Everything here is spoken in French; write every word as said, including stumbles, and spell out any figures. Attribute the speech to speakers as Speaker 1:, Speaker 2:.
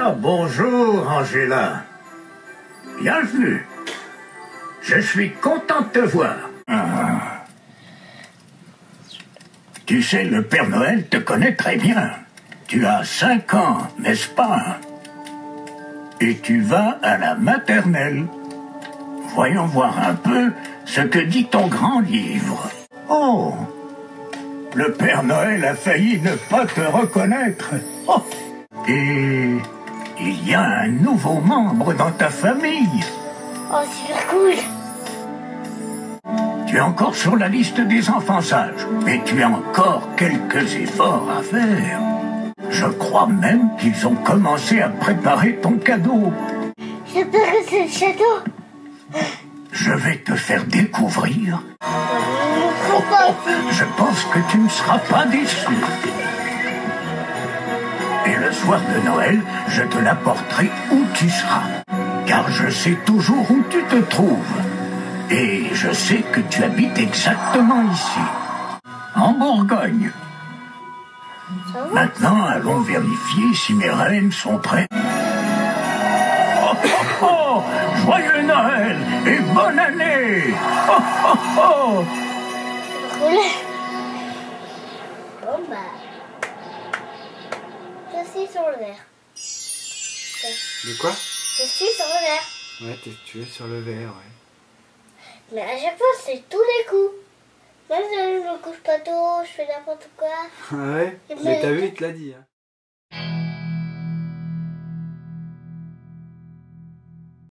Speaker 1: Ah, bonjour, Angela. Bienvenue. Je suis content de te voir. Ah. Tu sais, le Père Noël te connaît très bien. Tu as cinq ans, n'est-ce pas? Et tu vas à la maternelle. Voyons voir un peu ce que dit ton grand livre. Oh! Le Père Noël a failli ne pas te reconnaître. Oh! Et il y a un nouveau membre dans ta famille.
Speaker 2: Oh, super cool.
Speaker 1: Tu es encore sur la liste des enfants sages, mais tu as encore quelques efforts à faire. Je crois même qu'ils ont commencé à préparer ton cadeau.
Speaker 2: J'espère que c'est le château.
Speaker 1: Je vais te faire découvrir.
Speaker 2: Oh, oh,
Speaker 1: je pense que tu ne seras pas déçu. Et le soir de Noël, je te l'apporterai où tu seras. Car je sais toujours où tu te trouves. Et je sais que tu habites exactement ici, en Bourgogne. Maintenant, allons vérifier si mes reines sont prêtes. Oh, oh, oh! Joyeux Noël et bonne année! Oh, oh, oh!
Speaker 2: Cool. Bon bah... Je suis sur le verre.
Speaker 3: De quoi?
Speaker 2: Je suis sur le verre.
Speaker 3: Ouais, t'es- tu es sur le verre, ouais.
Speaker 2: Mais à chaque fois, c'est tous les coups. Même si je me couche pas tôt, je fais n'importe quoi.
Speaker 3: Ah ouais?
Speaker 2: Et
Speaker 3: Mais t'as
Speaker 2: puis-
Speaker 3: vu, il te l'a dit, hein.